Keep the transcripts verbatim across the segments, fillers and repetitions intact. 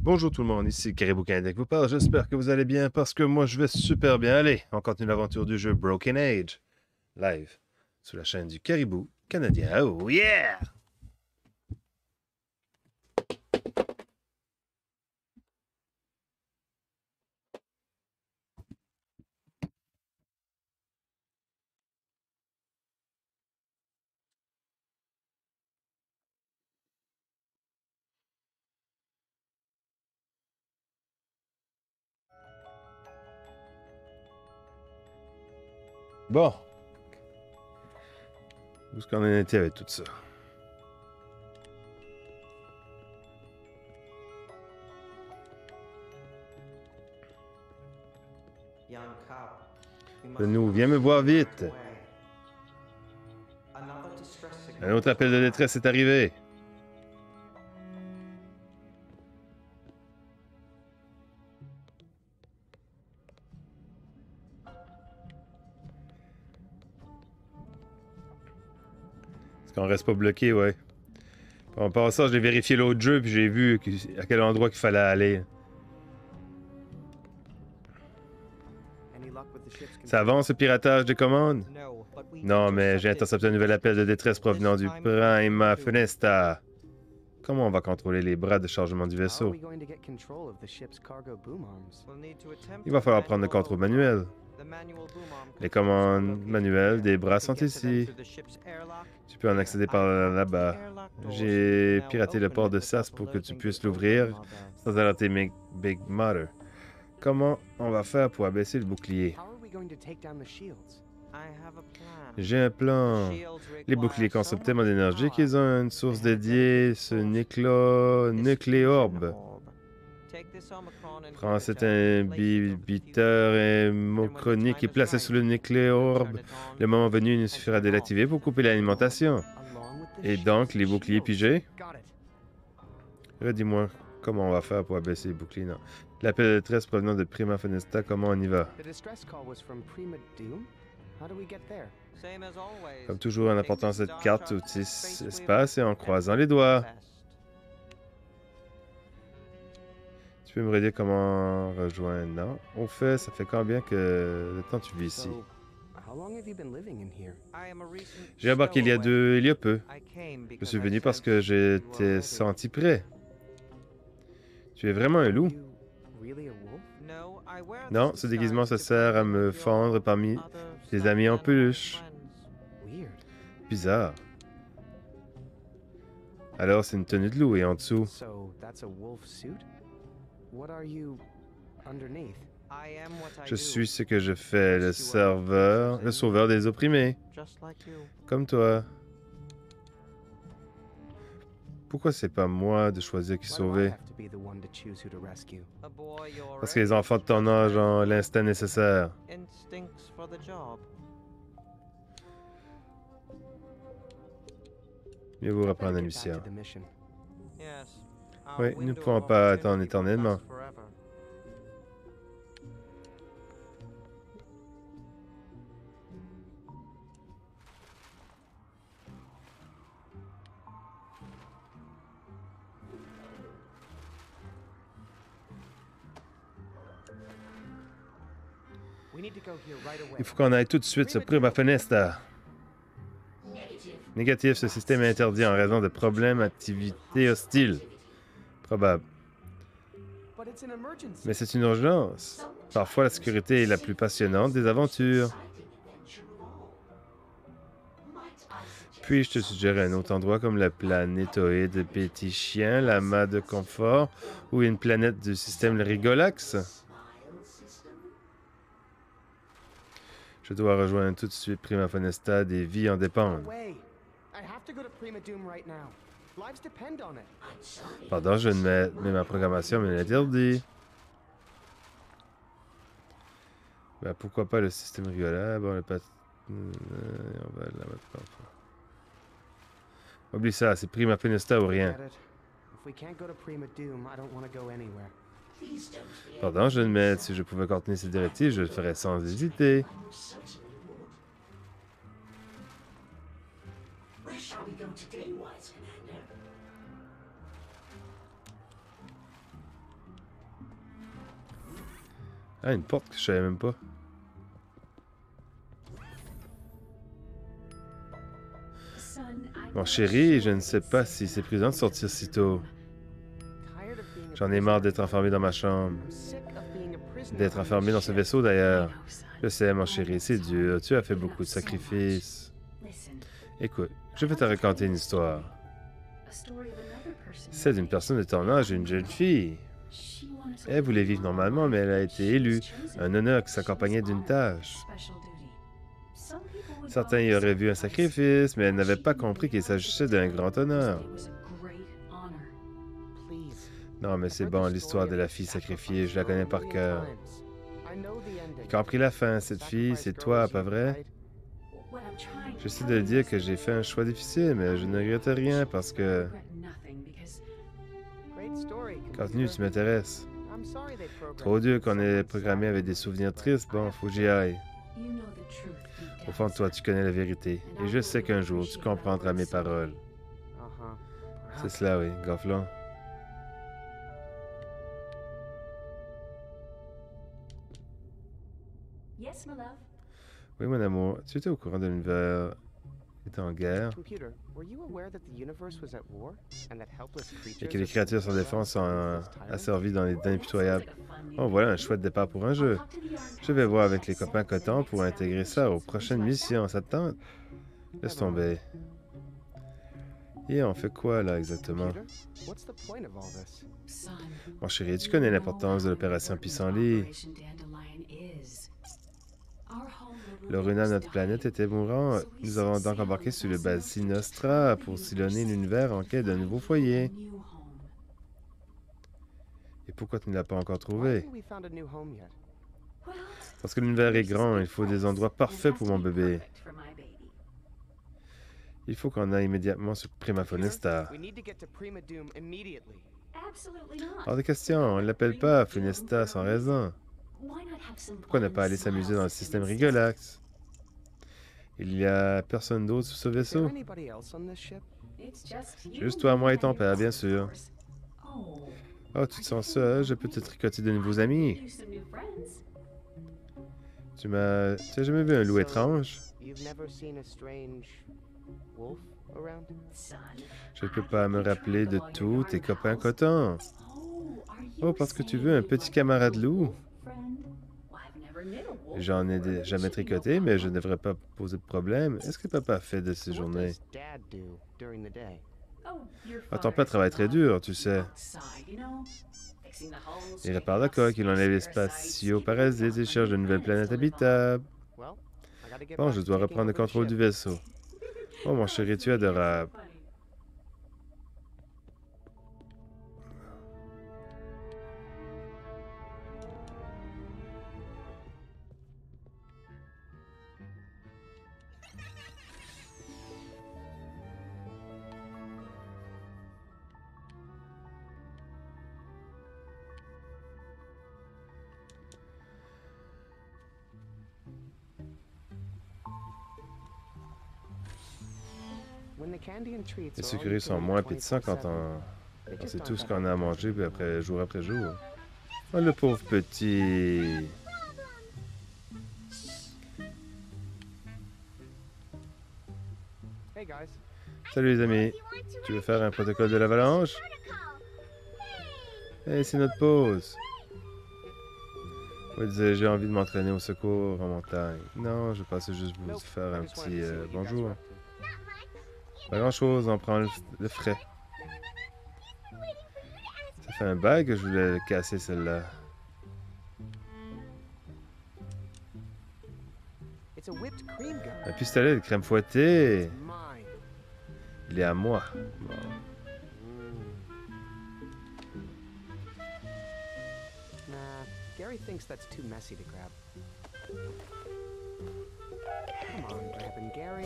Bonjour tout le monde, ici Caribou Canadien qui vous parle. J'espère que vous allez bien parce que moi je vais super bien. Allez, on continue l'aventure du jeu Broken Age, live, sur la chaîne du Caribou Canadien. Oh yeah! Bon, où est-ce qu'on en était avec tout ça? Nous, viens me voir vite. Un autre appel de détresse est arrivé. Est-ce qu'on reste pas bloqué, ouais. En passant, j'ai vérifié l'autre jeu puis j'ai vu à quel endroit qu'il fallait aller. Ça avance le piratage des commandes? Non, mais j'ai intercepté un nouvel appel de détresse provenant du Prima Fenesta. Comment on va contrôler les bras de chargement du vaisseau? Il va falloir prendre le contrôle manuel. Les commandes manuelles des bras sont ici. Tu peux en accéder par là-bas. J'ai piraté le port de Sas pour que tu puisses l'ouvrir sans alerter Big Mother. Comment on va faire pour abaisser le bouclier? J'ai un plan. Les boucliers consomment tellement d'énergie qu'ils ont une source dédiée, ce nucléo... nucléorbe. Prends cet inhibiteur hémochronique et place-le sous le nucléorbe. Le moment venu, il nous suffira de l'activer pour couper l'alimentation. Et donc, les boucliers pigés? Redis-moi, comment on va faire pour abaisser les boucliers? Non. L'appel de détresse provenant de Prima Fenesta, comment on y va? Comme toujours, en apportant cette carte outil espace et en croisant les doigts. Tu peux me redire comment rejoindre? Non. Au fait, ça fait combien que le temps tu vis ici? J'ai embarqué il y a deux, il y a peu. Je suis venu parce que j'étais senti prêt. Tu es vraiment un loup? Non, ce déguisement se sert à me fondre parmi tes amis en peluche. Bizarre. Alors, c'est une tenue de loup et en dessous. Je suis ce que je fais, le serveur, le sauveur des opprimés. Comme toi. Pourquoi c'est pas moi de choisir qui sauver? Parce que les enfants de ton âge ont l'instinct nécessaire. Mieux vous reprendre la mission. Oui, nous ne pouvons pas attendre éternellement. Il faut qu'on aille tout de suite se Prima Fenesta. Négatif, ce système est interdit en raison de problèmes d'activité hostile. Probable. Mais c'est une urgence. Parfois, la sécurité est la plus passionnante des aventures. Puis-je te suggérer un autre endroit comme la planétoïde Petit Chien, la mât de confort, ou une planète du système Rigolax? Je dois rejoindre tout de suite Prima Fenesta, des vies en dépendent. Pardon, je ne mets, mais ma programmation me l'interdit. Ben, pourquoi pas le système Rigola? Bon, le pat... On va la mettre pas. Oublie ça, c'est Prima Fenesta ou rien. Pardon, je ne mets, si je pouvais contenir ces directives, je le ferais sans hésiter. Ah, une porte que je savais même pas. Mon chéri, je ne sais pas si c'est prudent de sortir si tôt. J'en ai marre d'être enfermé dans ma chambre. D'être enfermé dans ce vaisseau, d'ailleurs. Je sais, mon chéri, c'est dur. Tu as fait beaucoup de sacrifices. Écoute, je vais te raconter une histoire. Celle d'une personne de ton âge et une jeune fille. Elle voulait vivre normalement, mais elle a été élue. Un honneur qui s'accompagnait d'une tâche. Certains y auraient vu un sacrifice, mais elle n'avait pas compris qu'il s'agissait d'un grand honneur. Non, mais c'est bon, l'histoire de la fille sacrifiée, je la connais par cœur. J'ai compris la fin, cette fille, c'est toi, pas vrai? J'essaie de dire que j'ai fait un choix difficile, mais je ne regrette rien parce que... Continue, tu m'intéresses. Trop dur qu'on ait programmé avec des souvenirs tristes, bon, faut que j'y aille. Au fond de toi, tu connais la vérité, et je sais qu'un jour, tu comprendras mes paroles. C'est cela, oui, Gonflon. Oui, mon amour, tu étais au courant de l'univers est en guerre et que les créatures sans défense sont euh, asservies dans les dents impitoyables. Oh, voilà un chouette départ pour un jeu. Je vais voir avec les copains Coton pour intégrer ça aux prochaines missions. Ça te tente? Laisse tomber. Et on fait quoi, là, exactement? Mon chéri, tu connais l'importance de l'opération Pissenlit. Le renard de notre planète était mourant. Nous avons donc embarqué sur le Basi Nostra pour sillonner l'univers en quête d'un nouveau foyer. Et pourquoi tu ne l'as pas encore trouvé? Parce que l'univers est grand, il faut des endroits parfaits pour mon bébé. Il faut qu'on aille immédiatement sur Prima Funesta. Hors de question, on ne l'appelle pas Funesta sans raison. Pourquoi ne pas aller s'amuser dans le système Rigolax? Il y a personne d'autre sur ce vaisseau? Juste toi, moi et ton père, bien sûr. Oh, tu te sens seul? Je peux te tricoter de nouveaux amis. Tu m'as... Tu as jamais vu un loup étrange? Je ne peux pas me rappeler de tous tes copains Coton. Oh, parce que tu veux un petit camarade loup? J'en ai dé- jamais tricoté, mais je ne devrais pas poser de problème. Est-ce que papa fait de ces journées? Ah, ton père travaille très dur, tu sais. Il répare la coque, il enlève les spatio-parasites et cherche de nouvelles planètes habitables. Bon, je dois reprendre le contrôle du vaisseau. Oh, mon chéri, tu es adorable. Les sucreries sont moins appétissants quand on... quand c'est tout ce qu'on a à manger puis après, jour après jour. Oh, le pauvre petit... Salut les amis. Tu veux faire un protocole de l'avalanche? Hey, c'est notre pause. Oui, disais, j'ai envie de m'entraîner au secours en montagne. Non, je passais juste vous faire un petit euh, bonjour. Pas grand-chose, on prend le, le frais. Ça fait un bail que je voulais casser celle-là. Un pistolet de crème fouettée. Il est à moi. Bon. Gary thinks that's too messy to grab. Come on, Grab and Gary.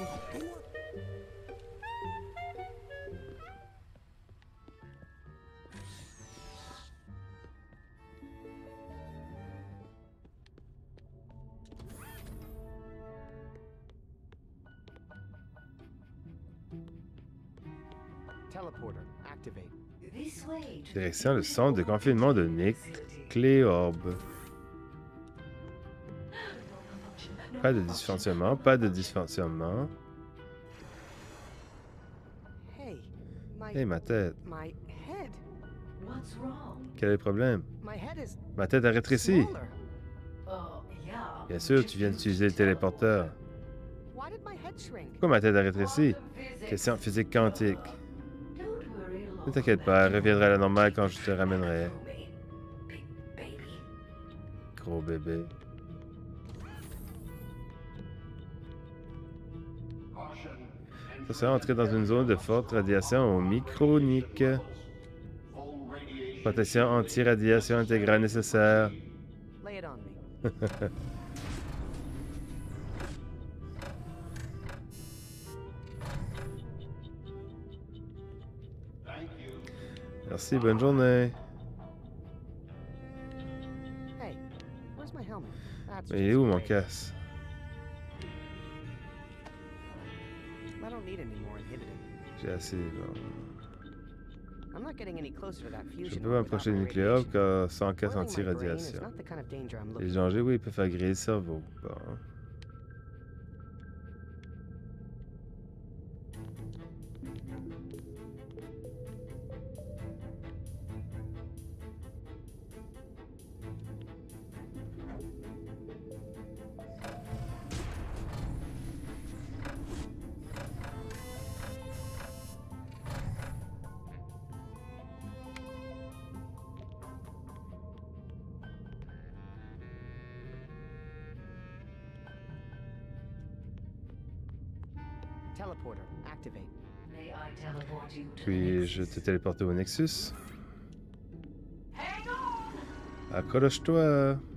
Direction le centre de confinement de Nick Cléorbe. Pas de dysfonctionnement, pas de dysfonctionnement. Hey, ma tête. Quel est le problème? Ma tête a rétréci. Bien sûr, tu viens d'utiliser le téléporteur. Pourquoi ma tête a rétréci? Question physique quantique. Ne t'inquiète pas, elle reviendra à la normale quand je te ramènerai. Gros bébé. Ça sera entrer dans une zone de forte radiation au micronique. Protection anti-radiation intégrale nécessaire. Merci, bonne journée. Mais il est où mon casque? J'ai assez. Bon. Je peux pas m'approcher du nucléaire car sans casse anti-radiation. Les dangers, oui, ils peuvent faire griller le cerveau. Bon. Puis-je te téléporter au Nexus? Accroche-toi!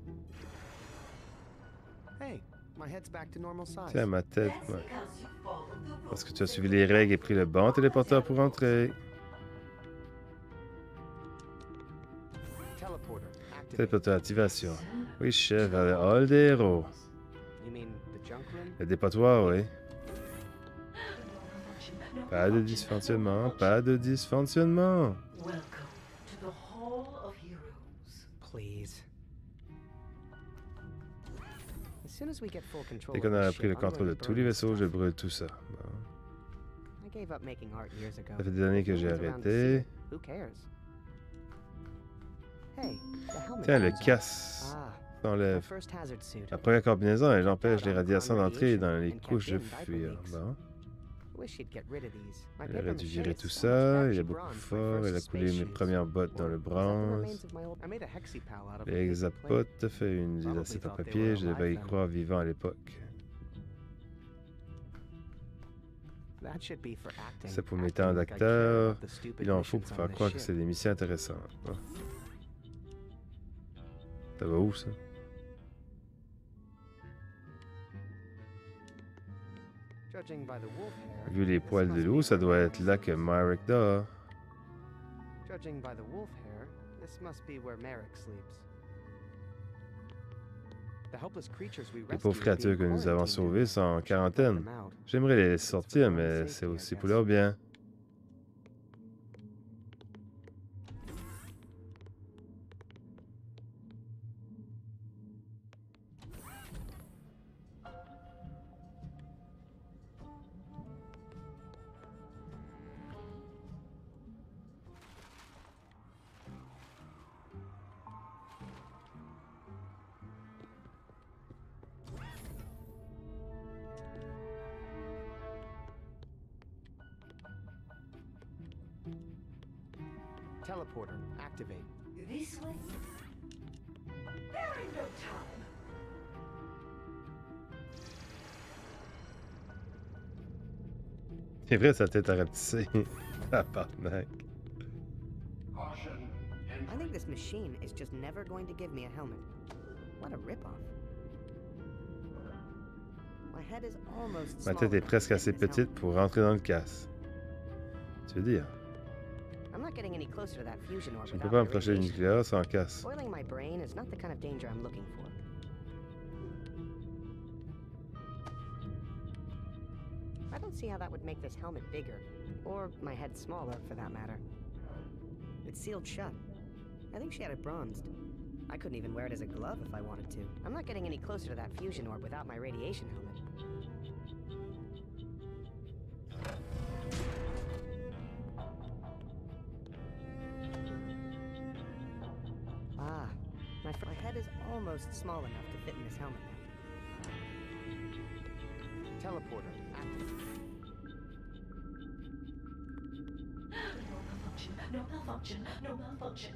Tiens, ma tête, ouais. Parce que tu as suivi les règles et pris le bon téléporteur pour entrer. Téléporteur activation. Oui, chef, vers le hall des héros. Le dépotoir, oui. Pas de dysfonctionnement, pas de dysfonctionnement. Dès qu'on a pris le contrôle de tous les vaisseaux, je brûle tout ça. Bon. Ça fait des années que j'ai arrêté. Tiens, le casse s'enlève. La première combinaison, elle empêche les radiations d'entrer dans les couches de fuir. Bon. Elle aurait dû virer tout ça, il est beaucoup fort, elle a coulé mes premières bottes dans le bronze. L'hexapote fait une didacite en papier, je devais y croire vivant à l'époque. C'est pour mes temps d'acteur, il en faut pour faire croire que c'est des missions intéressantes. Bon. Ça va où, ça? Vu les poils de loup, ça doit être là que Myrick dort. Les pauvres créatures que nous avons sauvées sont en quarantaine. J'aimerais les laisser sortir, mais c'est aussi pour leur bien. Teleporter, activate. This way? There ain't no time. C'est vrai, sa tête a rapetissé. Tabarnak. I think this machine is just never going to give me a helmet. What a rip-off. My head is almost Ma tête est presque assez petite pour rentrer dans le casse. Tu veux dire? Je ne peux pas m'approcher du nucléaire sans casse. Spoiling my brain is not the kind of danger I'm looking for. I don't see how that would make this helmet bigger, or my head smaller, for that matter. It's sealed shut. I think she had it bronzed. I couldn't even wear it as a glove if I wanted to. I'm not getting any closer to that fusion orb without my radiation helmet. Ah, my, my head is almost small enough to fit in this helmet now. Teleporter active. No malfunction, no malfunction, no malfunction.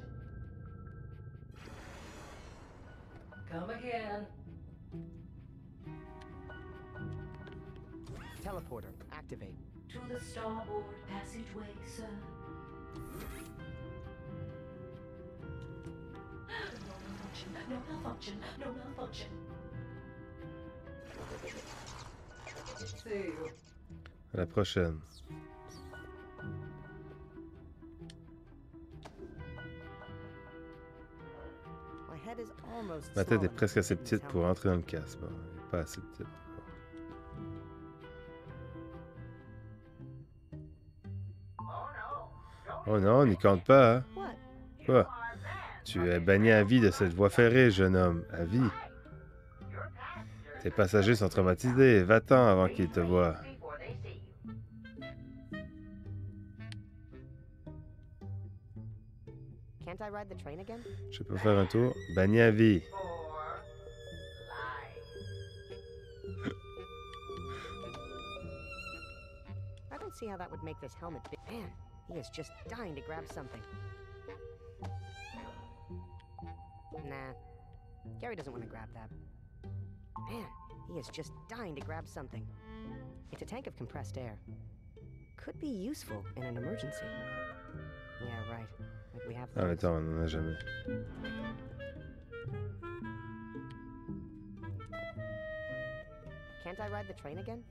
Come again. Teleporter activate. To the starboard passageway, sir. No malfunction, no malfunction, no malfunction. See you. À la prochaine. My head is almost Ma small tête est enough presque to assez fit in this petite pour helmet. entrer dans le casque. Bon, elle est pas assez petite. Oh non, n'y compte pas, hein? What? Quoi? Tu es banni à vie de cette voie ferrée, jeune homme. À vie. Tes passagers sont traumatisés. Va-t'en avant qu'ils te voient. Can't I ride the train again? Je peux faire un tour. Banni à vie. I don't see how that would make this helmet big. Man, he is just dying to grab something. Nah, Gary doesn't want to grab that. Man, he is just dying to grab something. It's a tank of compressed air. Could be useful in an emergency. Yeah, right. Like we have En même those. temps, on n'en a jamais. Can't I ride the train again?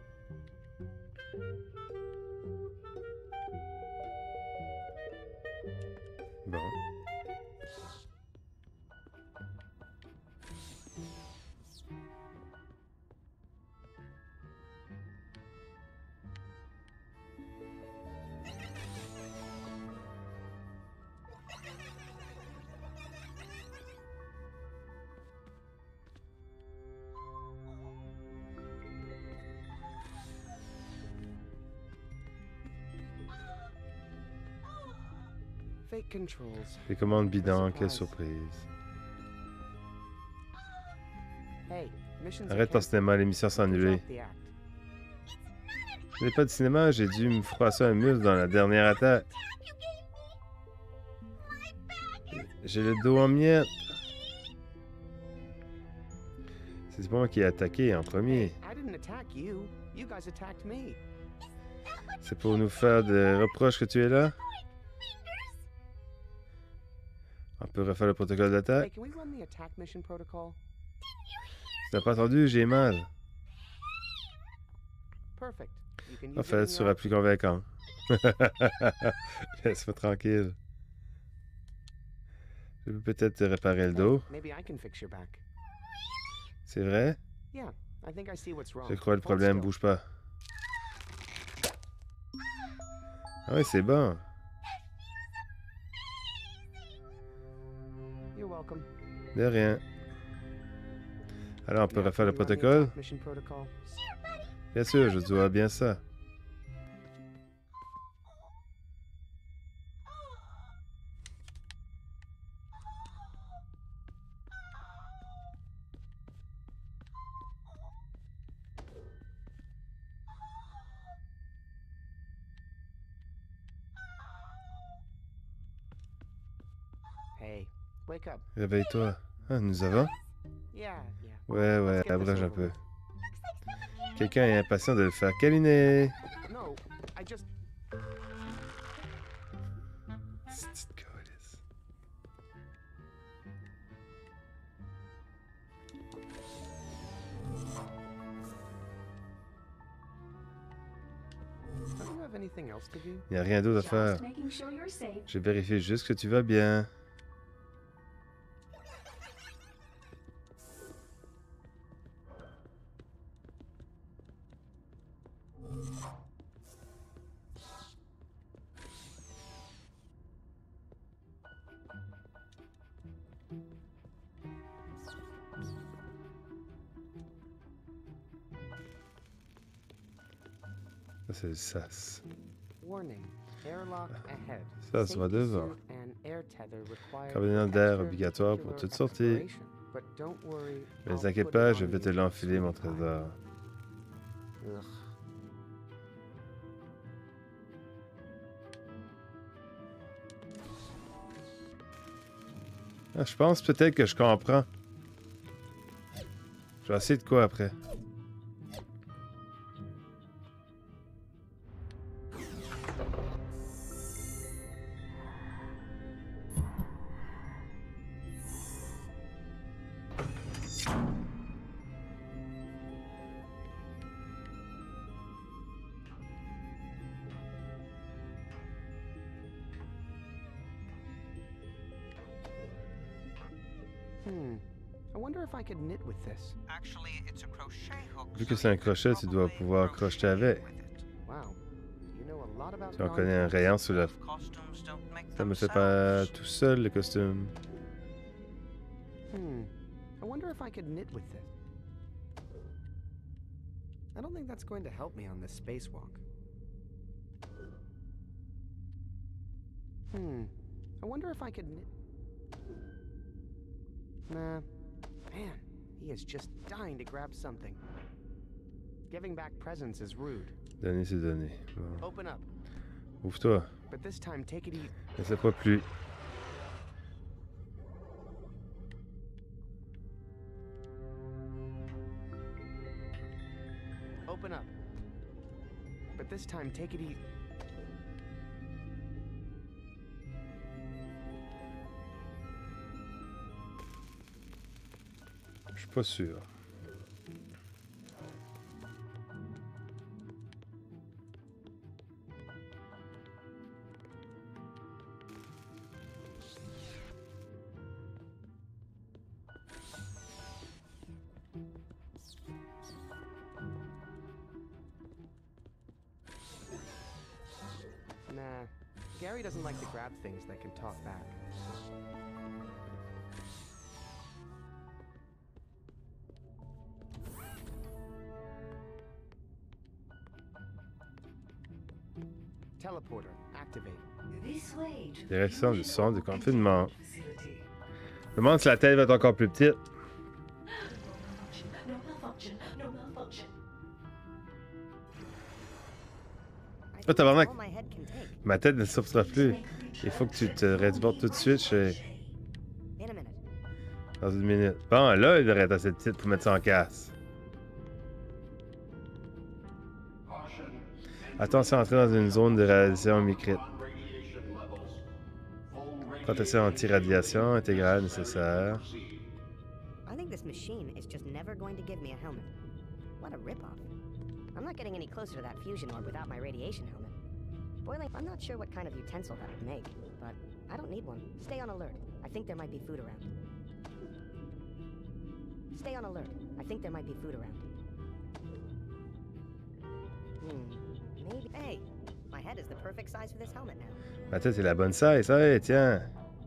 Bon. Fake controls. Les commandes bidons, quelle surprise. Hey, missions Arrête ton cinéma, l'émission s'est annulée. Ce n'est pas de cinéma, j'ai dû me froisser un muscle dans la dernière attaque. J'ai le dos en miettes. C'est pas moi qui ai attaqué en premier. I didn't attack you. You guys attacked me. C'est pour nous faire des reproches que tu es là? On peut refaire le protocole Hey, d'attaque? can we run the attack mission protocol? Tu n'as pas entendu, j'ai mal. Perfect. You can use En it fait, in tu your seras plus convaincant. Laisse-moi tranquille. Je peux peut-être te réparer le Hey, dos. maybe I can fix your back. C'est vrai? Yeah, I think I see what's wrong. Je crois le Hold problème, still. bouge pas. Ah oui, c'est bon. You're welcome. De rien. Alors, on peut Yeah, refaire le can we run the protocole? attack mission protocol? Bien sûr, je dois bien ça. Hey, wake up. Réveille-toi. Ah, nous avons? Yeah, yeah. Ouais, ouais, Let's get this abrège un over peu. with. Quelqu'un est impatient de le faire câliner. No, I just. Petite câlisse. Don't you have anything else to do? Il n'y a rien d'autre à faire. Just making sure you're safe. Je vérifie juste que tu vas bien. c'est le sas. Warning. Airlock ahead. Ça se va Safety devant. suit and air tether required Carabinière for d'air obligatoire pour toute sortie. exploration. But don't worry, Mais I'll t'inquiète put pas, it je on vais te the l'enfiler, mon sweetie pie. trésor. Ugh. Ah, je pense peut-être que je comprends. Je vais essayer de quoi après. Hmm. I wonder if I could knit with this. Actually, it's a crochet hook. Vu que c'est un crochet, tu dois pouvoir crocheter avec. Wow. You know a lot about Tu en connais un rayon sous la... Costumes don't make Ça me fait pas themselves. tout seul, le costume. Hmm. I wonder if I could knit with this. I don't think that's going to help me on this spacewalk. Hmm. I wonder if I could knit. Nah. Man, he is just dying to grab something. Giving back presents is rude. Donner, c'est donner. Bon. Open up. Ouvre-toi. But this time, take it easy. Laisse pas plus. Open up. But this time, take it easy. Je suis pas sûr. Nah. Gary doesn't like to grab things that can talk back. Teleporter, activate. This way to the Direction du centre de confinement. facility. Je me demande si la tête va être encore plus petite. No malfunction, no malfunction. I Oh, think tabarnak. that's all my head can take. Ma tête ne sortira plus. Il faut que tu te réduises tout de suite chez... In a minute. dans une minute. Bon, là, il devrait être assez petite pour mettre ça en casse. Attention à entrer dans une zone de radiation micrite. Protection anti-radiation intégrale nécessaire. I think this machine is just never going to give me a helmet. What a ripoff. I'm not getting any closer to that fusion orb without my radiation helmet. Boiling, I'm not sure what kind of utensil that would make, but I don't need one. Stay on alert. I think there might be food around. Stay on alert. I think there might be food around. Hmm. Maybe. Hey, my head is the perfect size for this helmet now. Ma tête est la bonne size. Hey, tiens.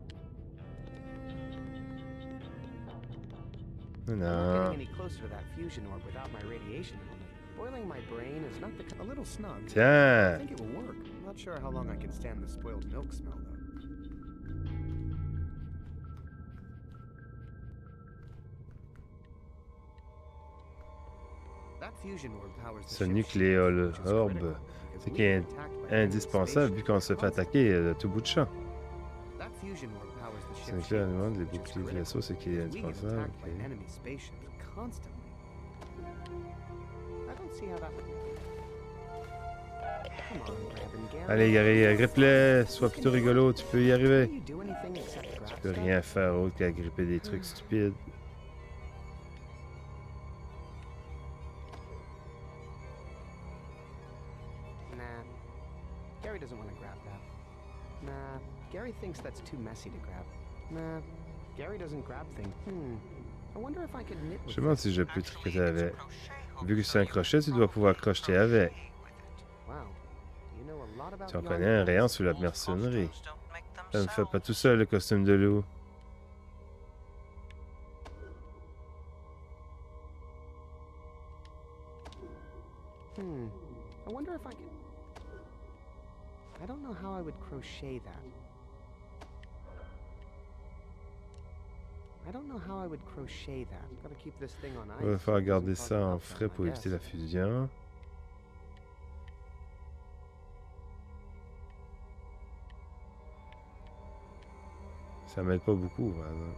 I'm not Non. getting any closer to that fusion orb without my radiation helmet. Boiling my brain is not the a little snug. I Tiens. think it will work. I'm not sure how long I can stand the spoiled milk smell though. That fusion orb powers the Ce ship's nucléol shields, which is orbe, critical, c'est because qui est we get attacked by enemy indispensable vu spaceships qu'on se fait attaquer de tout bout de champ. That fusion orb powers the Ce ship's nucléaire shields, demande les which is boucliers du critical, vaisseau, c'est qui est because we get indispensable. attacked by ok. enemy spaceships constantly. I don't see how that would... Come on, Grab and Gary. Allez, Gary, agrippe-les. Sois plutôt rigolo, tu peux y Can arriver. you do anything except grab Tu peux stuff? rien faire autre qu'agripper des trucs stupides. Nah. Gary doesn't want to grab that. Nah. Gary thinks that's too messy to grab. Nah. Gary doesn't grab things. Hmm. I wonder if I could knit Je with me demande this. si je peux Actually, tricoter it's a avec. crochet hook, Vu que c'est un so crochet, tu dois pouvoir crocheter avec. Wow. You know a lot about Tu en yarn connais un rules. rayon sur la All mercennerie. costumes don't make Ça ne fait pas tout themselves. seul le costume de loup. Hmm. I wonder if I could... crochet that. I don't know how I would crochet that. Gotta keep this thing on ice. On va faire garder ça en frais pour éviter la fusion. Ça m'aide pas beaucoup, par exemple.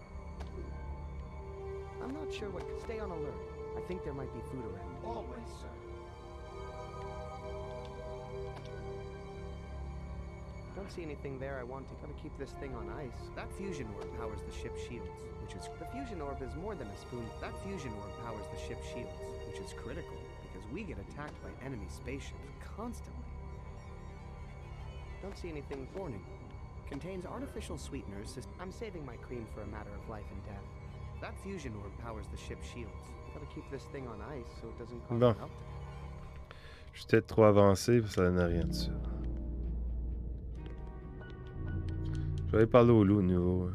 I'm not sure what. Stay on alert. I think there might be food around. Always, sir. Don't see anything there I want to. Gotta keep this thing on ice. That fusion orb powers the ship's shields, which is... The fusion orb is more than a spoon. That fusion orb powers the ship's shields, which is critical, because we get attacked by enemy spaceships constantly. Don't see anything. Warning. Contains artificial sweeteners. I'm saving my cream for a matter of life and death. That fusion orb powers the ship's shields. Gotta keep this thing on ice so it doesn't cause Bon. melting. Je suis peut-être trop avancé, parce que ça donne rien de ça. Je vais aller parler au loup au nouveau.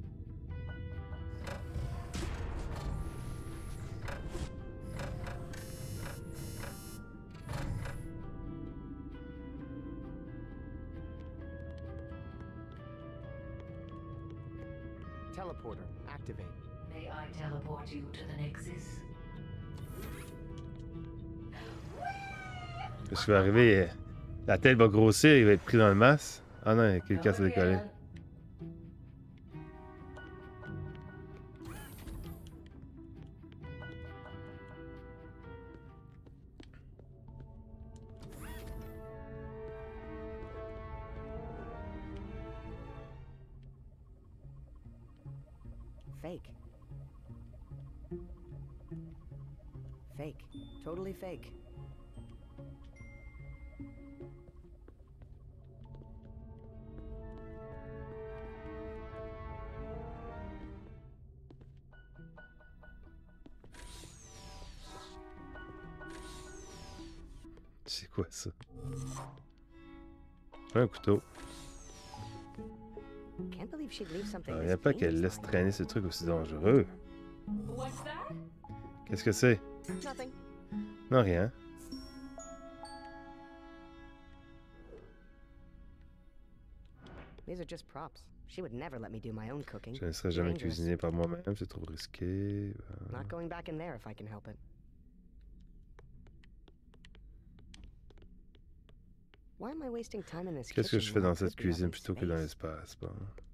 Teleporter, activate. May I teleport you to the Nexus? Qu'est-ce qui va arriver? La tête va grossir, il va être pris dans le masque. Ah non, il y a quelqu'un qui s'est décollé. Fake. Fake. Totally fake. C'est quoi ça? Un couteau. Can't believe she'd leave something Il this n'y a pas dangerous qu'elle laisse lying traîner ce truc aussi dangereux. What's that? Qu'est-ce que c'est? around. Nothing. Non, rien. These are just props. She would never let me do my own cooking. Je ne serais jamais Dangerous. cuisiné par moi-même, c'est trop risqué. Euh, Not going back in there if I can help it. Why am I wasting time in this Qu'est-ce que kitchen je fais when I dans cette could be out in cuisine plutôt que dans space? l'espace? Bon.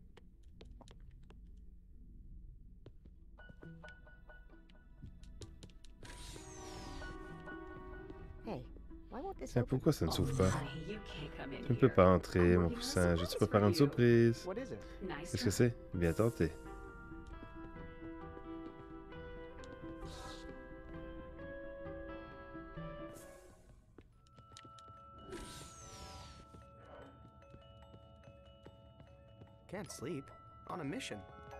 Hey, why won't this Tiens, open? pourquoi ça ne s'ouvre pas? Honey, you can't come in Tu ne peux here. pas entrer, I'm mon working on a poussin. Je te surprise prépares for une you. surprise. What is it? Nice Qu'est-ce que try. c'est? Bien tenté. Can't sleep. On a mission.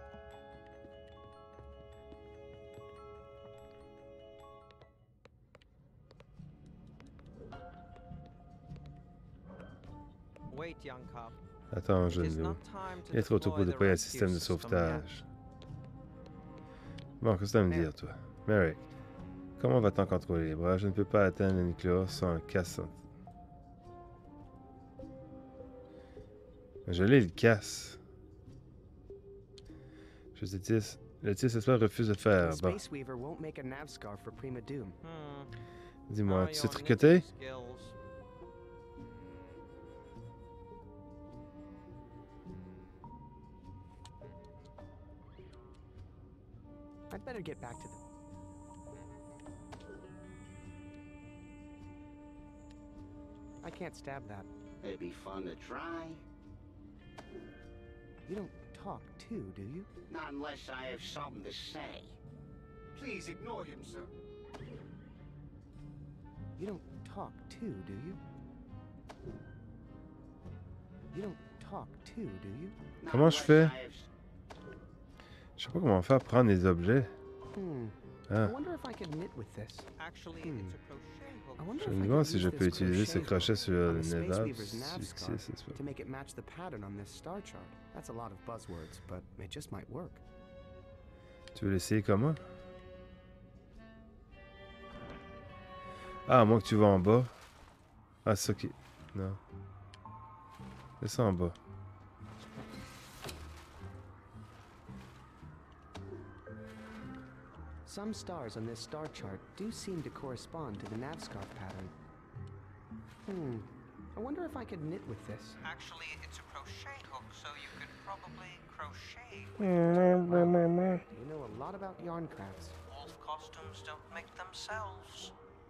Wait, young cop. Attends, It jeune is loup. not time to Il est trop tôt deploy pour the déployer un rescue système de system yet. sauvetage. Bon, qu'est-ce que tu vas me dire, toi? Merrick, comment va-t-on contrôler les bras? Je ne peux pas atteindre le nucléaire sans un casse. Je l'ai, le casse. Je te dis, le T S S refuse de faire. The Bon, Space Weaver won't make a nav scar for Prima Doom. Hmm. dis-moi, Now tu sais your tricoter? knitting skills. I'd better get back to the... I can't stab that. It'd be fun to try. You don't talk too, do you? Not unless I have something to say. Please ignore him, sir. You don't talk too, do you? You don't talk too, do you? Not Comment je unless fais? I have s- Je sais pas comment faire prendre les objets. Hmm. I Ah, wonder if I could knit with this. Actually, Hmm. it's a crochet hook. I wonder je if me I demande could si use je this peux utiliser ce crochet crochet hook sur on le the Space Nevada. Weaver's nav scar C'est pas. to make it match the pattern on this star chart. That's a lot of buzzwords, but it just might work. Tu veux l'essayer comment? Ah, à moins que tu vas en bas. Ah, c'est ça qui... Non. C'est ça en bas. Some stars on this star chart do seem to correspond to the Navscarf pattern. Hmm. I wonder if I could knit with this. Actually, it's a crochet hook, so you could probably crochet. You know a lot about yarn crafts. Wolf costumes don't make themselves.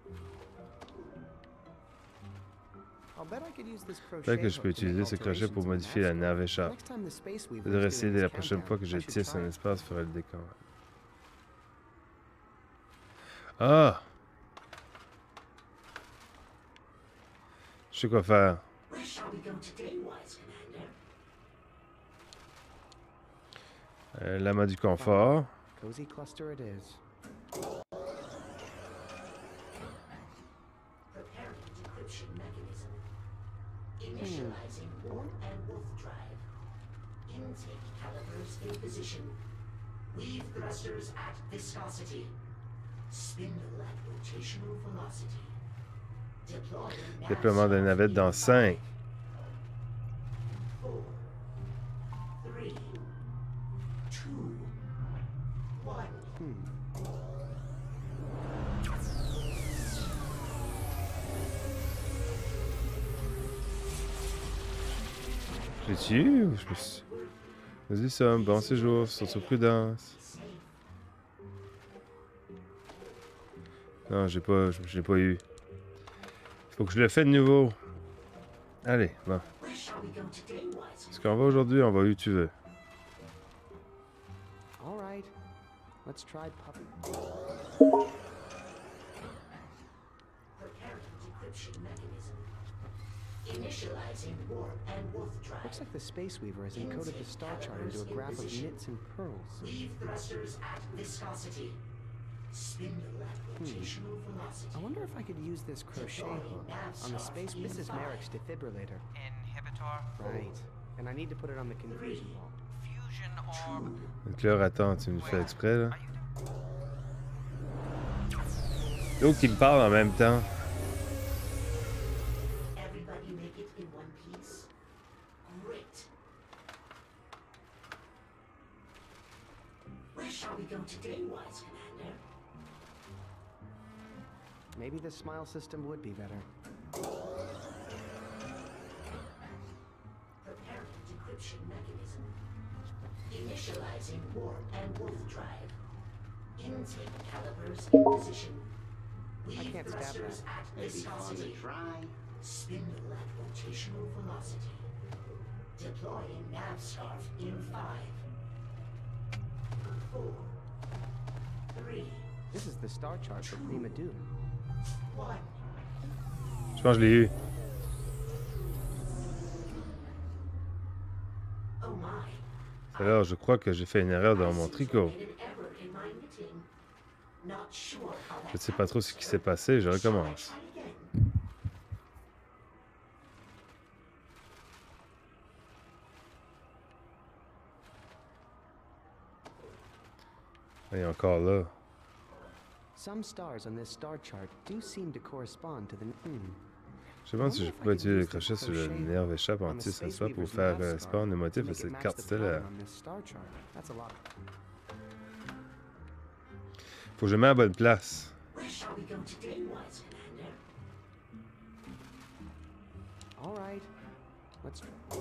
I'll bet I could use this crochet Peut-être que je peux hook to make utiliser ce crochet pour alterations modifier la on nave Navscarf. échappe. Next time the Space Weaver Je is devrais doing essayer this la prochaine countdown, fois que je I should tisse try un it. espace ferait le décor. Ah! Je sais quoi faire. Where shall we go today, wise commander? Euh, Lama du confort. Cozy cluster it is. Preparing decryption mechanism. Initializing warp and wolf drive. Intake calipers in position. Weave thrusters at viscosity. Spindle at rotational velocity. Deploying Déploiement de navette dans cinq. Four, three, two, one. Je l'ai tué ou je me suis... Vas-y Sam, bon séjour, surtout prudence. Non, j'ai pas, je, je l'ai pas eu. Faut que je le fasse de nouveau. Allez, bon. Where shall we go today, wise Est-ce qu'on va aujourd'hui? On va où tu veux. All right. Let's try puppy. Preparing decryption mechanism. Initializing warp and wolf drive. Looks like the Space Weaver has encoded the star chart into a graph of knits and pearls. Weave thrusters at viscosity. Spindle at rotational velocity. I wonder if I could use this crochet hook on the space. This is Merrick's defibrillator. Inhibitor, Right. And I need to put it on the confusion wall. fusion orb. Donc là, attends, tu me fais exprès là. Are you L'autre qui me parle en même temps. Everybody make it in one piece. Great. Where shall we go today, wise commander? Maybe the smile system would be better. Preparing decryption mechanism. Initializing warp and wolf drive. Intake calipers in position. Weave can't stab thrusters that. at viscosity. Spindle at rotational velocity. Deploying Navscarf in five, four, three, This is the star chart for Prima Doom. one. Je pense que je l'ai eu. Oh my. Alors, je crois que j'ai fait une erreur dans mon tricot. Made an error in my knitting. Not sure how Je ne that sais pas trop ce qui s'est passé, je recommence. Try again. Et encore là. Some stars on this star chart do seem to correspond to the. Hmm. Je me demande si je peux utiliser le crochet sur le nerf échappe en tisse un spot pour faire euh, spawn le motif de cette carte stellaire. Faut que je mette à la bonne place. Where shall we go today, wise commander? All right. Let's.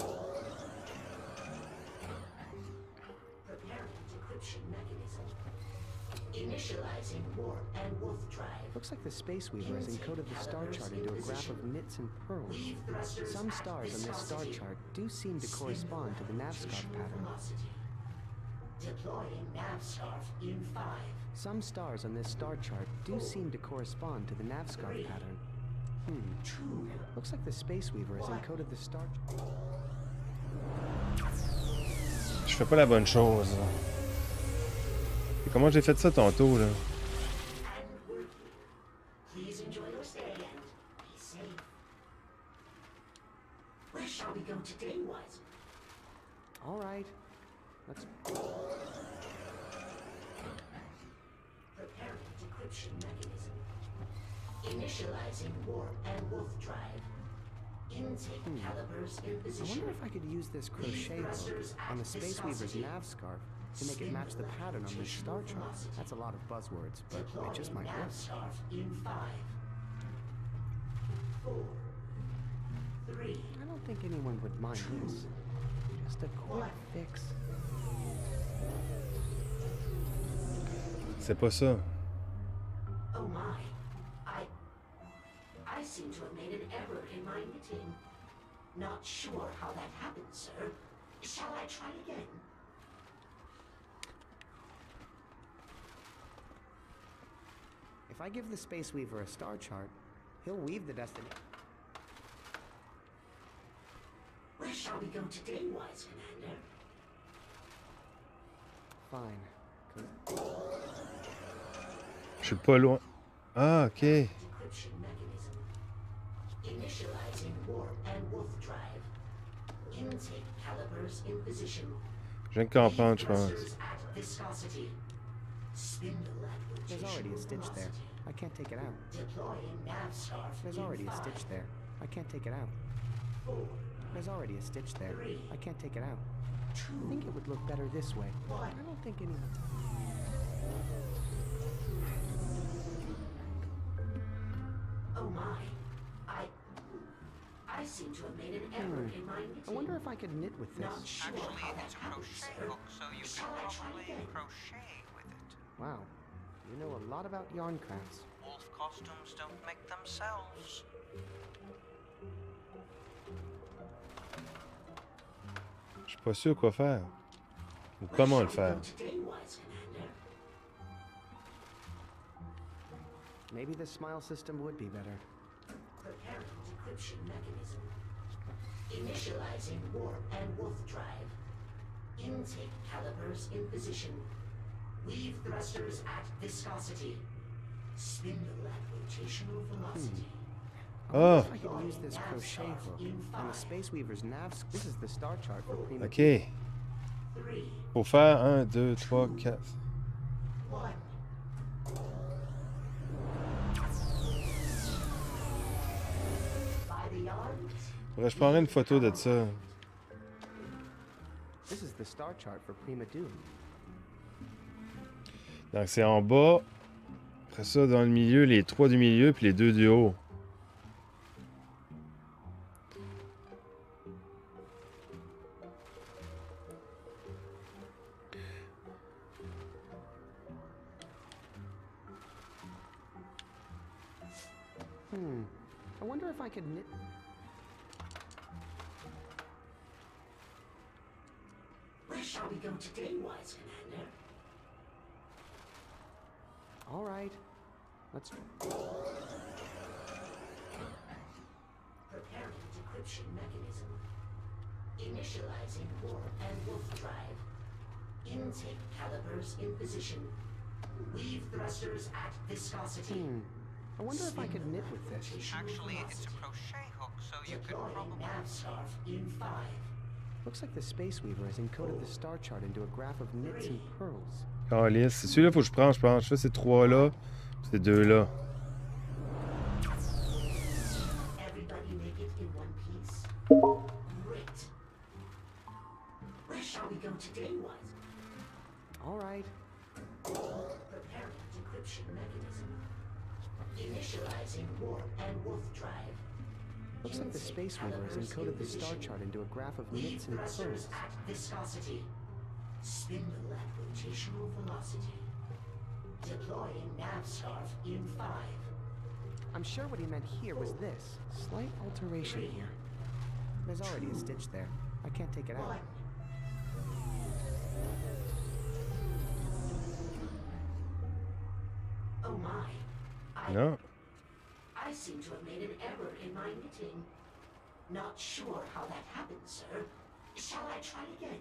Preparing decryption mechanism. Initializing warp and wolf drive. Looks like the Space Weaver has encoded the star chart into a graph of knits and pearls. Weave thrusters Some at stars on this star viscosity. chart do seem to correspond to the Navscarf Rotational pattern. velocity. Deploying Navscarf in five, Some stars on this star chart do seem to correspond to the Navscarf pattern. Hmm. two, Looks like the Space Weaver has encoded the star. Je fais pas la bonne chose. là. Et comment j'ai fait ça tantôt, là? and working. Please enjoy your stay and be safe. Where shall we go today, wise? All right. Let's. Preparing decryption mechanism. Initializing warp and wolf drive. Intake calipers in I position. wonder if I could use this crochet hook on the Space Weaver's nav scarf. to make it match the pattern on this star chart. That's a lot of buzzwords, but it just might work. Scarf in five, four, three. I don't think anyone would mind this. Just a quick fix. C'est pas ça. Oh my. I... I seem to have made an error in my knitting. Not sure how that happened, sir. Shall I try again? If I give the Space Weaver a star chart, he'll weave the destiny. Where shall we go today, wise commander? Fine. Je suis pas loin. Ah, ok. Decryption mechanism. Initializing warp and wolf drive. Intake calipers in position. Je viens de comprendre, je pense. Thrusters at viscosity. Spindle at There's already a stitch there. velocity. I can't take it out. Deploying nav scarf. There's in already a five, stitch there. I can't take it out. four, There's already a stitch there. I can't take it out. I two, think it would look better this way. one. I don't think anyone... Oh my. I... I seem to have made an error in my knitting. I wonder if I could knit with this. Not sure Actually, how that it's a happened, crochet sir. hook, so you Shall can I try probably again? crochet with it. Wow. You know a lot about yarn crafts. Wolf costumes don't make themselves. Je suis pas sûr quoi faire. Ou comment le faire. Today, wise commander. Maybe the smile system would be better. Preparing decryption mechanism. Initializing warp and wolf drive. Intake calipers in position. Weave thrusters at viscosity. Spindle at rotational velocity. I wonder Oh. if I could use this crochet hook on the Space Weaver's nav. This is the star chart for Prima. Ok. Three, Faut faire un, deux, trois, quatre. one. By the yards. Faudrait que je prendrais une photo de ça. This is the star chart for Prima Doom. Donc c'est en bas. Après ça, dans le milieu, les trois du milieu, puis les deux du haut. Hmm. I wonder if I could knit... Where shall we go today, wise commander? All right. Let's... Preparing decryption mechanism. Initializing warp and wolf drive. Intake calipers in position. Weave thrusters at viscosity. Hmm. I wonder if I could knit with this. Actually, it's a crochet hook, so you could Deploying probably... nav scarf in five, Looks like the Space Weaver has encoded the star chart into a graph of knits and pearls. Calice. C'est celui-là, faut que je prenne, je pense. Je fais ces trois-là, puis ces deux-là. everybody make it in one piece. Great. Where shall we go today, wise? All right. Preparing decryption mechanism. Initializing warp and wolf drive. Looks like the Space Weaver has encoded the star chart into a graph of Weave knits and thrusters pearls. at viscosity. Spindle at rotational velocity. Deploying nav scarf in five, I'm sure what he meant here was this. Slight alteration here. There's already a stitch there. I can't take it out. one. Oh my. I, Non. I seem to have made an error in my knitting. Not sure how that happened, sir. Shall I try again?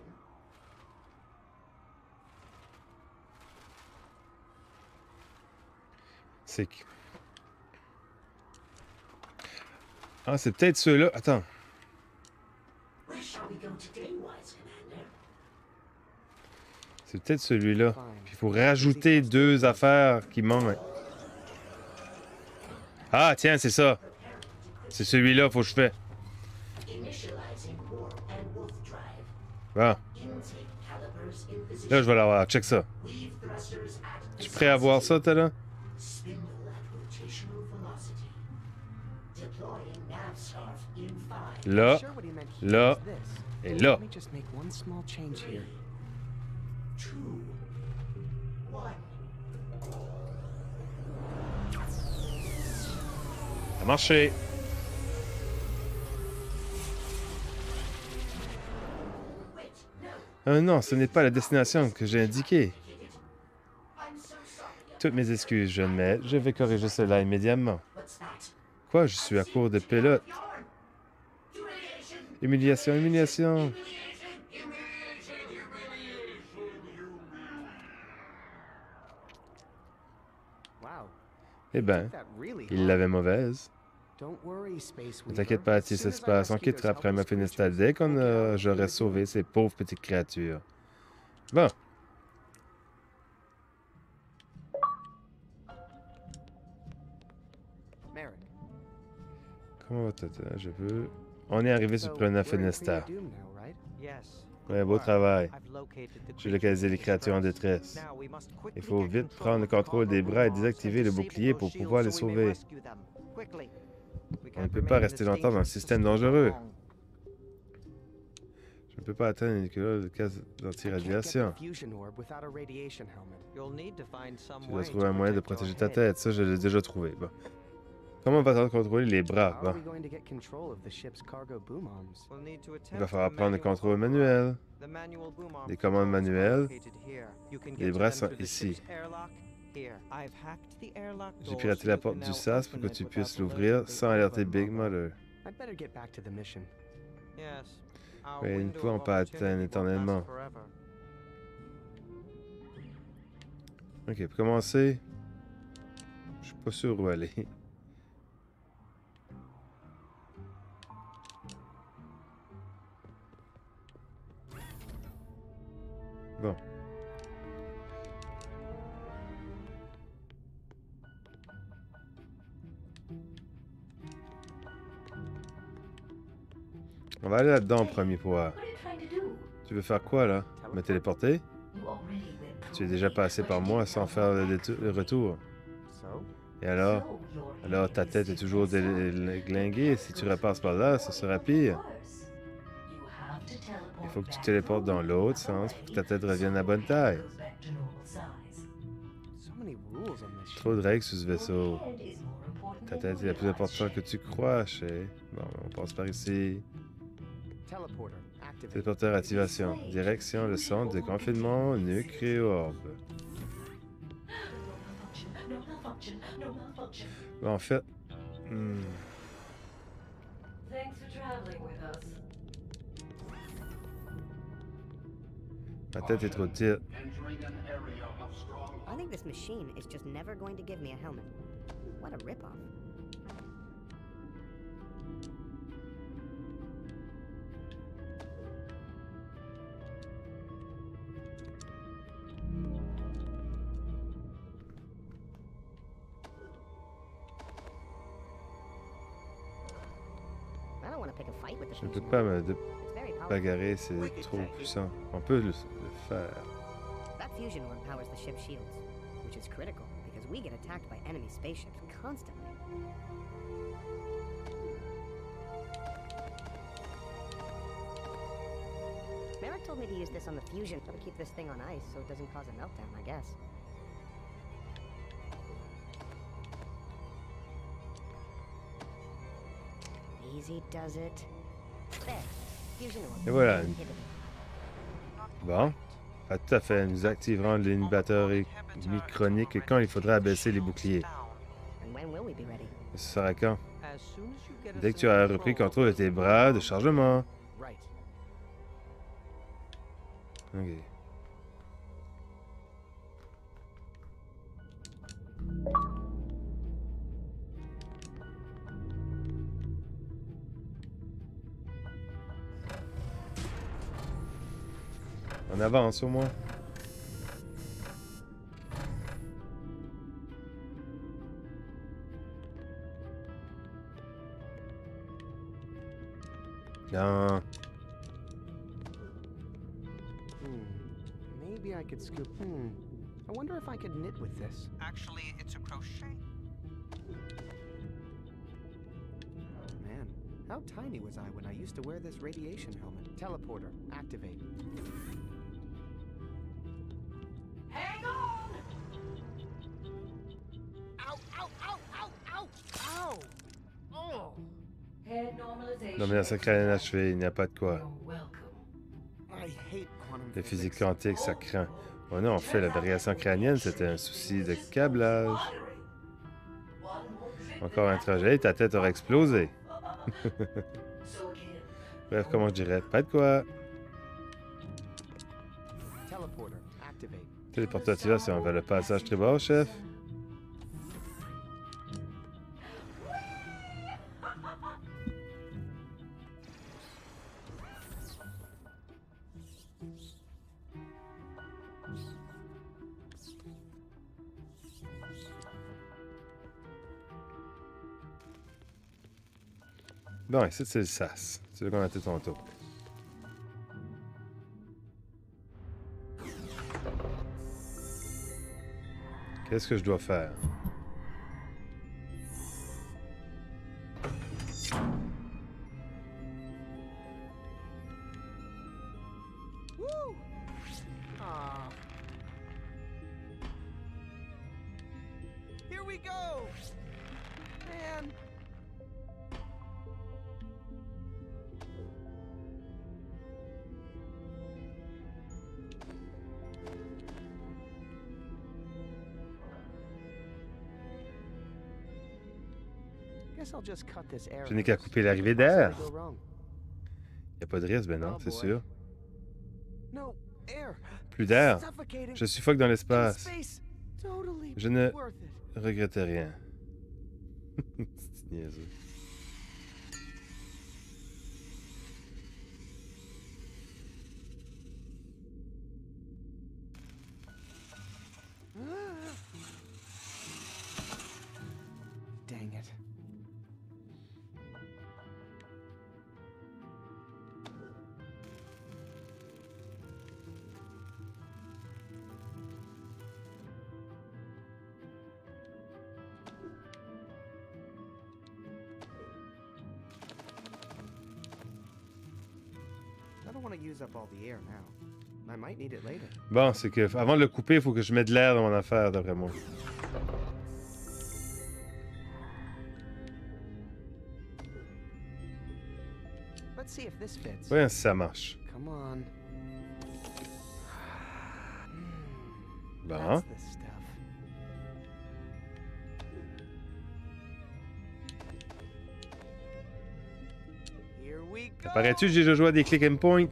C'est que... Ah, c'est peut-être ceux-là. Attends. Where shall we go today, wise commander? C'est peut-être celui-là. Puis il faut rajouter deux affaires qui manquent. Ah, tiens, c'est ça. C'est celui-là, faut que je fais. Initializing warp and wolf drive. Bon. Intake caliper levers in position. Là, je vais l'avoir. Check ça. Weave thrusters at Tu es prêt à voir ça, t'as là? Spindle at rotational velocity. Deploying nav scarf in five. Là, Sure what he meant here là, was this. et là. Let me just make one small change here. Two. One. Ça a marché. Wait, no. Ah non, ce n'est pas la destination que j'ai indiquée. I'm so sorry. Toutes mes excuses, jeune maître. Je vais corriger cela immédiatement. What's that? Quoi, je suis à court de pilote. Yarn. Humiliation. Humiliation, humiliation. Humiliation. Humiliation. Humiliation. Wow. Eh ben, That really il hard. l'avait mauvaise. Don't worry, Space Ne Weaver. t'inquiète pas, As si soon ça se as I passe, on rescue quittera those après ma helpless Finestal creatures, dès qu'on we'll a- get j'aurai back to sauvé the ces pauvres petites créatures. Bon. Merrick. Comment va-t-il? Je veux... On est arrivé sur So, Plana we're in Finestar. Clear Doom now, right? Yes. Ouais, beau travail. I've located the J'ai localisé les créatures en détresse. Now we must quickly Il faut get vite control prendre le of the contrôle des cargo bras et boom arms désactiver and le disable bouclier those pour shields pouvoir les so we may sauver. rescue them. Quickly. We On ne can't peut remain pas in rester this longtemps dans le dangerous système system for dangereux. long. Je ne peux pas atteindre Nicolas de case I can't get d'anti-radiation. the fusion orb without a radiation helmet. You'll need to find some Tu dois way trouver to un moyen de protect your protéger ta head. tête. Ça, je l'ai déjà trouvé. Bon. Comment va-t-on contrôler les bras? How Bon. are we going to get control of the ship's cargo boom arms? We'll need to Il attempt va falloir the prendre le manual contrôle boom arm. manuel. The manual boom arm Les commandes controls are manuelles. located here. You can Les get to bras them sont through the ici. ship's airlock here. I've hacked the airlock J'ai door piraté so la you porte can du now sas pour open que it tu without puisses alerting l'ouvrir the sans alerter oven Big mother. Mother. I'd better get back to the mission. Yes. Our Oui, nous ne window pouvons of pas opportunity atteindre won't last éternellement. forever. Ok, pour commencer, je suis pas sûr où aller. Bon. On va aller là-dedans en premier pour voir. What are you trying to do? Tu veux faire quoi là? Me téléporter? You already went Tu es déjà passé par moi sans faire le, détour- le retour. So? Et alors? So your Alors ta tête est toujours déglinguée. Si tu repasses par là, ce sera pire. worse. You have to teleport Il faut que tu back téléportes dans forward l'autre the sens other pour que ta way, tête revienne à so bonne the taille. head goes back to normal size. So many rules on this ship. Trop de règles sur ce vaisseau. Your head is more important Ta than tête est you la plus realize, importante que Shay. tu crois, Shay. Bon, on passe par ici. Teleporter, activate. Téléporteur activation. Direction le centre de confinement nucléorbe. No malfunction, no malfunction. Bon, en fait... hmm, Thanks for traveling with us. ma tête est trop petite. I think this machine is just never going to give me a helmet. What a ripoff. I don't want to pick a fight with the Je ne peux fusion pas orb. me de- It's very powerful. bagarrer, c'est trop puissant. On peut le, le faire. That fusion orb powers the ship's shields, which is critical because we get attacked by enemy spaceships constantly. Merrick told me to use this on the fusion to keep this thing on ice so it doesn't cause a meltdown, I guess. Easy does it. There. Fusion orb. Et voilà. Inhibited. Bon. Pas tout à fait. Nous activerons l'inhibiteur micronique quand il faudra abaisser les boucliers. And when will we be ready? Et ce sera quand? As soon as you get us Dès que in tu as repris contrôle de tes bras de chargement. Right. Ok. On avance au moins. Non. Hmm. Maybe I could scoop. Hmm. I wonder if I could knit with this. Actually, it's a crochet. Man, how tiny was I when I used to wear this radiation helmet? Teleporter, activate. Hang on! Ow, ow, ow, ow, ow! Ow! Oh! Head normalization. Domination crânienne achevée, il n'y a pas de quoi. You're welcome. I hate quantum La physique physics. quantique, ça craint. Oh non, en fait, la variation crânienne, c'était un souci de câblage. Encore un trajet, ta tête aurait explosé. So again, Bref, comment je dirais? Pas de quoi. Teleporter, activate. Téléportation vers le passage tribord, chef. Bon, ici, c'est le sas. C'est ce qu'on a fait tantôt. Qu'est-ce que je dois faire? Woo! Ah. Here we go! Man! Guess I'll just cut this air. Je n'ai qu'à hose. couper l'arrivée How could I d'air. go wrong? Il n'y a pas de risque, ben non, Oh c'est boy. sûr. No, air. Plus d'air. Suffocating. Je suffoque dans In l'espace. space. Totally Je ne worth it. regrette rien. C'est niaiseux. Dang it. I don't want to use up all the air now. I might need it later. Bon, c'est que avant de le couper, il faut que je mette de l'air dans mon affaire, d'après moi. Let's see if this fits. Voyons si ça marche. Come on. Bon. That's the stuff. Here we go. Apparaît-tu que j'ai déjà joué à des click and point?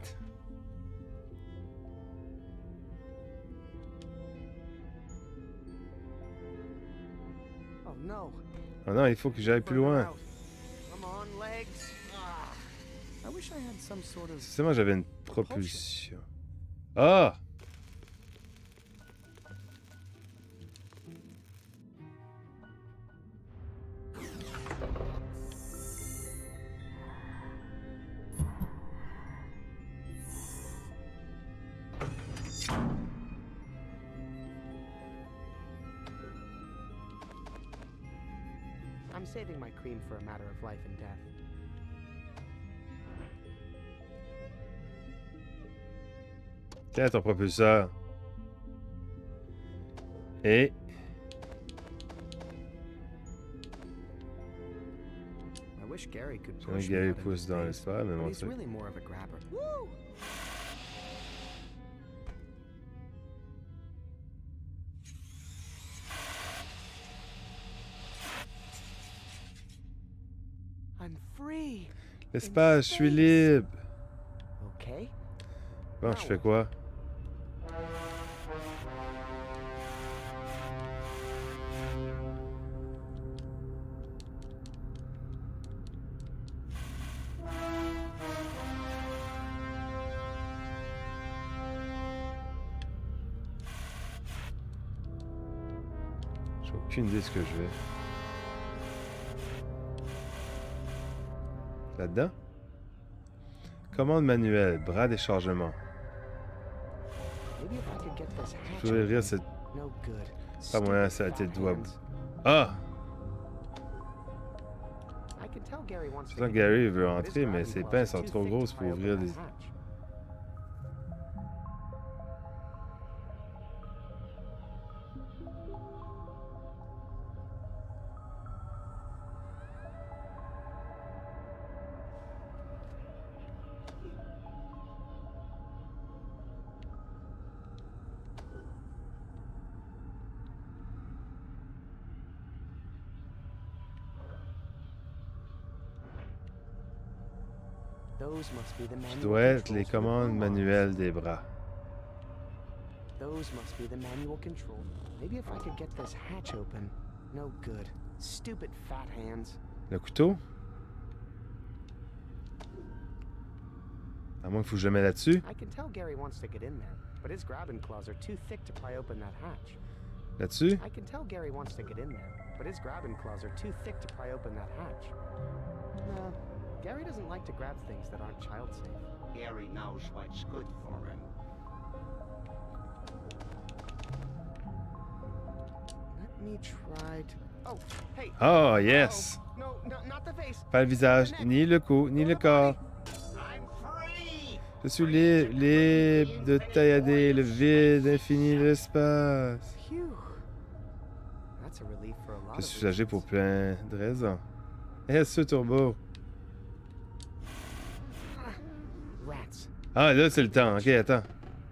Oh no. Oh non, il faut que j'aille plus Burn loin. out. Come on, legs. Ah. I wish I had some sort of. Si seulement j'avais une propulsion. Ah! I'm saving my cream for a matter of life and death. Tiens, ton propulseur. Et... I wish Gary could J'aimerais push que me Gary out into pousse dans space, l'espace, mais but bon, he's c'est... really more of a grabber. Woo! I'm free. L'espace, je suis libre! Okay. Bon, je fais quoi? J'ai aucune idée de ce que je vais. Là-dedans? Commande manuelle, bras déchargement. Maybe if I could get this hatch Je vais rire, open. c'est No good. pas moyen, Stupid ça tête fat doigt. hands. Ah! I can tell Gary wants Je to sens get que Gary in, veut but his entrer, mais grabbing ses claws pinces are sont too trop thick to grosses pour pry ouvrir open des... that hatch. Those must be the Ça manual doit être controls les for the commandes boom arms. manuelles des bras. Those must be the manual control. Maybe if I could get this hatch open. No good. Stupid fat hands. Le couteau? À moins qu'il faut que je le mette là-dessus. I can tell Gary wants to get in there, but his grabbing claws are too thick to pry open that hatch. Là-dessus? I can tell Gary wants to get in there, but his grabbing claws are too thick to pry open that hatch. No, Gary doesn't like to grab things that aren't child safe. Gary knows what's good for him. Let me try to... Oh, hey! Oh, yes! No, no, not the face! Pas le visage, ni le cou, ni le corps. I'm free! Je suis libre, libre de taillader le vide infini de l'espace. Phew. That's a relief for a lot Je of suis soulagé pour reasons. plein de raisons. Eh, ce turbo. Rats. Ah, là, c'est le temps. Ok, attends.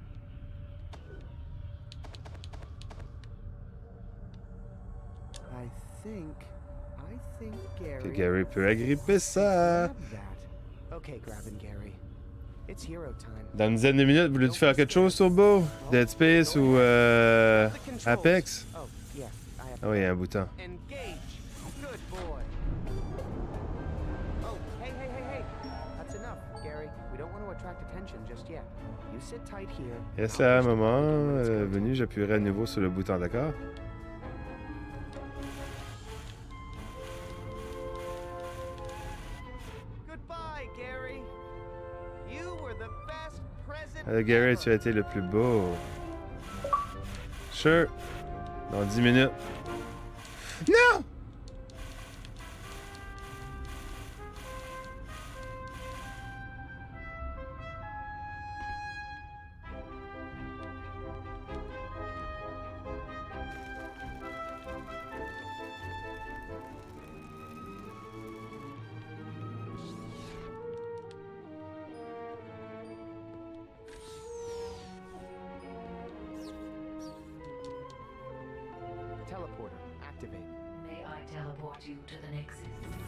I think... I think Gary... Que Gary peut agripper ça. Grab that. Okay, grabbing Gary. It's hero time. Dans une dizaine de minutes, voulez-tu faire quelque chose, Turbo? Dead Space ou euh, Apex? Oh, yeah, I have Ah oui, il y a un bouton. Engage. Good boy. Oh, hey, hey, hey, hey. That's enough, Gary. We don't want to attract attention just yet. You sit tight here. Est-ce and I'll à un push the moment button when it's euh, go time. venu, j'appuierai à nouveau sur le bouton d'accord? Goodbye, Gary. You were the best present Euh, Gary, ever. tu as été le plus beau. Sure. Dans dix minutes. Non! Teleporter, activate. May I teleport you to the Nexus?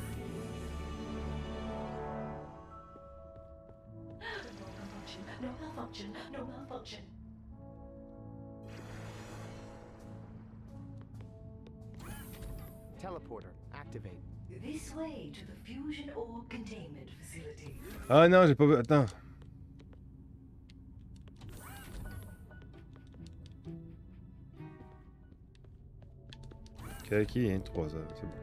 No malfunction, no malfunction, no malfunction. Teleporter, activate. This way to the fusion orb containment facility. Ah non, j'ai pas... Attends. Ok, ok, hein, trois heures, c'est bon.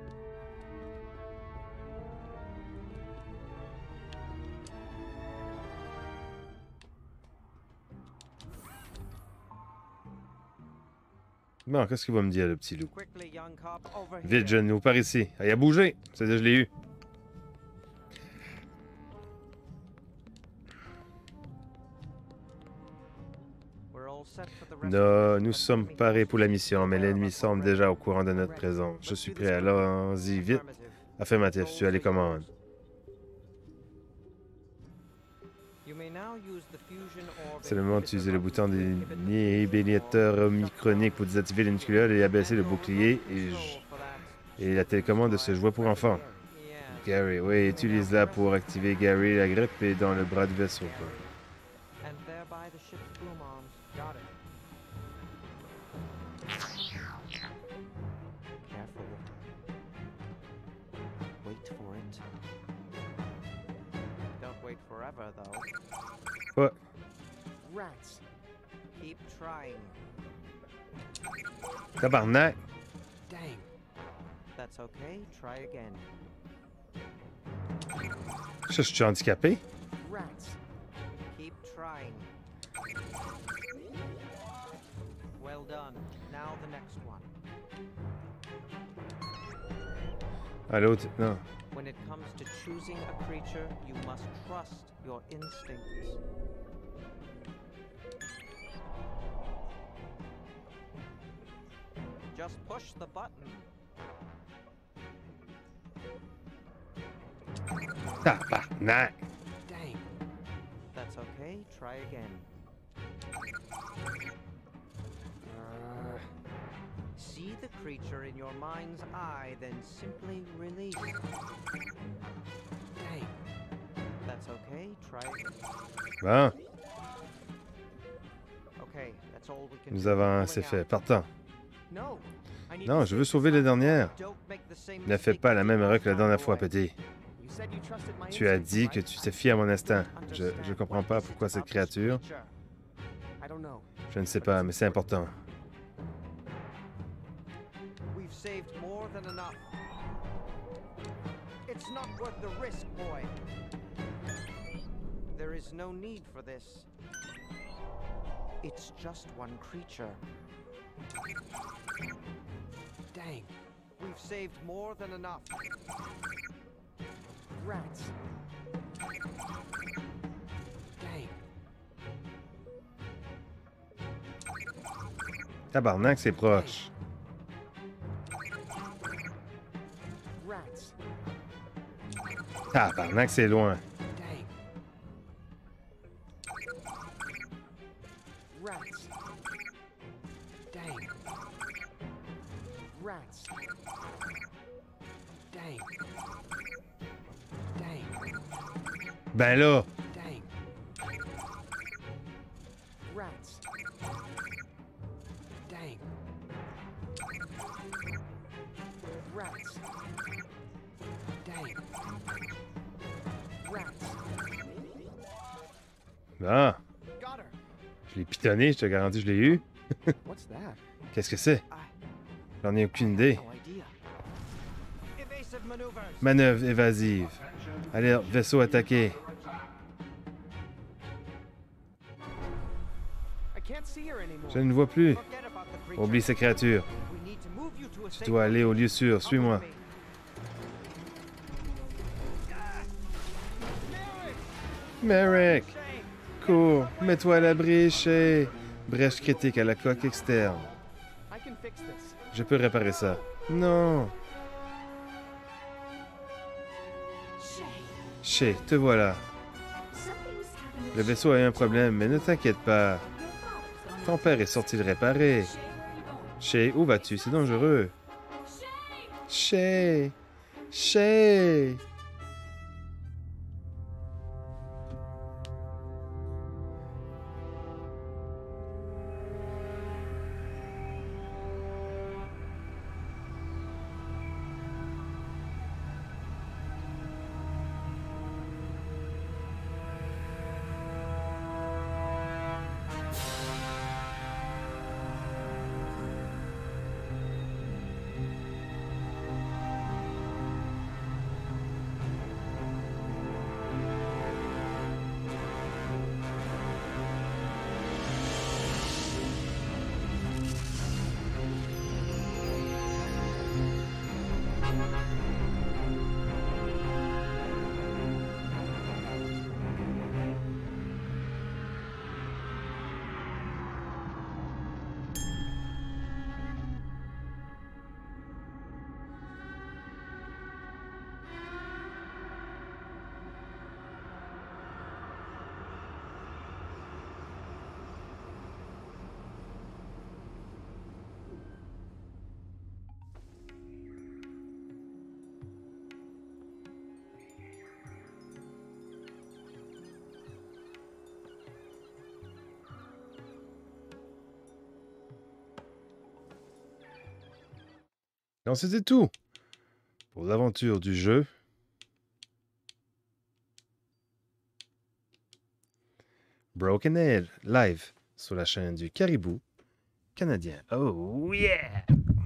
Bon, qu'est-ce qu'il va me dire, le petit loup? Quickly, young cop, over Vite, here. jeune loup, par ici. Ah, il a bougé. C'est ça, je l'ai eu. We're all set for the rest of the Non, mission, nous but sommes let me parés guess. pour la mission, mais All of l'ennemi us semble already? déjà au courant de notre Ready. présence. Je Let's suis do prêt, this alors quickly. y vite. Affirmative. Affirmatif, tu as les commandes. You may now use the fusion orb C'est le moment inhibitor d'utiliser le button bouton to des inhibit the inhibiteur fusion orb. omicronique pour désactiver le nucléaire et abaisser le bouclier et, j- et la télécommande de ce jouet pour enfants. Yeah. Gary, oui, utilise-la pour activer Gary, la grippe est dans le bras du vaisseau. And thereby the ship's boom arms. Got it. Careful. Wait for it. Don't wait forever, though. Quoi? Rats. Keep trying. Tabarnak! Dang. That's okay. Try again. Ça, je suis handicapé? Rats. Keep trying. Now the next one. Ah, l'autre, non. When it comes to choosing a creature, you must trust your instincts. Just push the button. Tabarnak! Dang. That's okay. Try again. Uh, see the creature in your mind's eye, then simply release. Dang. That's okay. Try again. Bon, Okay, that's all we can nous do. avons Pulling assez fait. out. Partons. No. I need Non, to je veux save sauver les this dernières. Don't make the same Ne fais mistake pas you la did même erreur last que la time, dernière fois, boy. petit. You said you trusted my Tu as instincts, dit que right? tu t'es fié à mon instinct. Don't Je understand je comprends pas what is pourquoi it cette about this créature. creature? I don't know. Je ne sais pas, mais c'est important. We've saved more than enough. It's not worth the risk, boy. There is no need for this. It's just one creature. Dang. We've saved more than enough. Rats. Dang. Tabarnak, c'est proche. Rats. Tabarnak, c'est loin. Dang. Rats. Dang. Rats. Dang. Dang. Ben là! Dang. Rats. Dang. Rats. Dang. Rats. Ah! Got her. Je l'ai pitonné, je te garantis, je l'ai eu. What's that? Qu'est-ce que c'est? J'en ai aucune idée. No idea. Evasive maneuvers. Manœuvre évasive. Alerte, vaisseau attaqué. I can't see her anymore. Je ne vois plus. Forget about the creature. Oublie ces créatures. We need to move you to a Tu safe dois aller au lieu sûr. Come Suis-moi. with me. Merrick! Shame. Cours! Mets-toi à l'abri, Shay! Brèche critique à la coque externe. I can fix this. Je peux réparer ça. Non! Shay, te voilà. Le vaisseau a eu un problème, mais ne t'inquiète pas. Ton père est sorti le réparer. Shay, où vas-tu? C'est dangereux. Shay! Shay! Donc c'était tout pour l'aventure du jeu. Broken Age live sur la chaîne du Caribou canadien. Oh yeah!